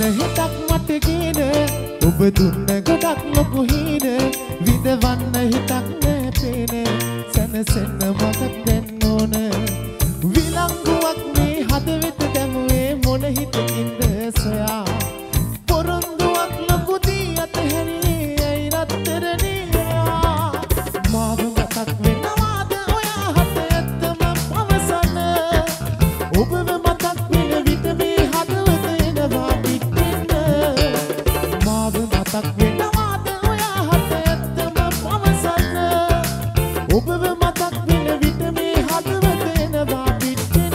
හිතක් මට කියන ඔබ දුන්න ගොඩක් ලොකු හීන විඳවන්න හිතක් නෑ පේන සැනසෙන්න මගක් දෙන්න ඕන විලංගුවක් මේ හදවත දැමුවේ මොන හිතකින්ද සොයා පොරොන්දුවක් ලොකු දී අතහැරියේ ඇයි රත්තරනේ මාව මතක් වෙනවාද ඔයා හත ඇත්තම පවසන ඔබව මතක් වෙන විට මේ හදවත එනවා පිටින්න මාව මතක් වෙනවාද ඔයා හත ඇත්තම පවසන ඔබව මතක් වෙන විට මේ හදවත එනවා පිටින්න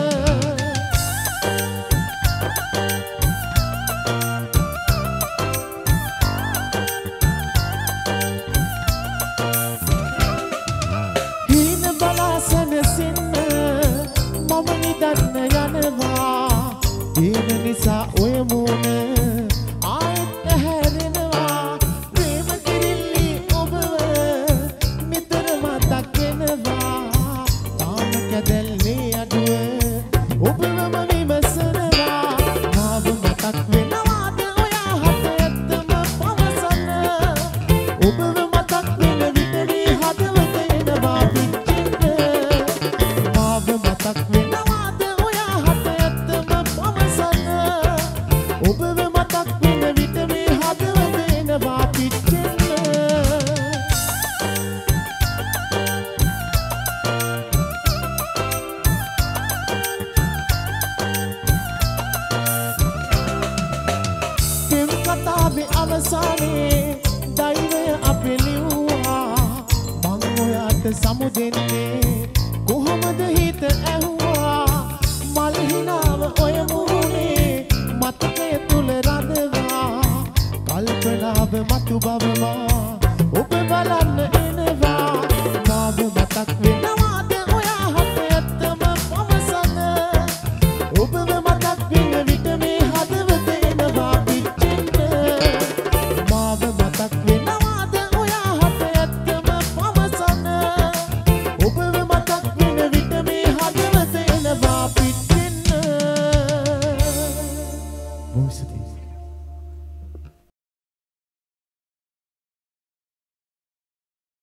හීන බලා සැනසෙන්න මම නිදන්න යනවා හීන නිසා ඔය මූණ ආයෙත් හැරෙනවා ප්‍රේම කිරිල්ලි ඔබව නිතර මතක් වෙනවා තාම කැදල්ලේ අඩුව ඔබවම විමසනවා මාව මතක් වෙනවාද ඔයා හත ඇත්තම පවසන ඔබව මතක් වෙන විට මේ හදවත එනවා පිටින්න මාව මතක් වෙනවාද ඔයා හත ඇත්තම පවසන ඔබව මතක් වෙන විට මේ හදවත එනවා පිටින්න පෙම් කතාවේ අවසානයේ දෛවය අපේ ලිව්වා මං ඔයාට සමුදෙන්නේ කොහොමද හිත ඇහුවා මල් හිනාව ඔය මුහුණේ මතකය තුල රඳවා කල්පනාව මතු බවවා ඔබ බලන්න එනවා මාව මතක් වෙනවා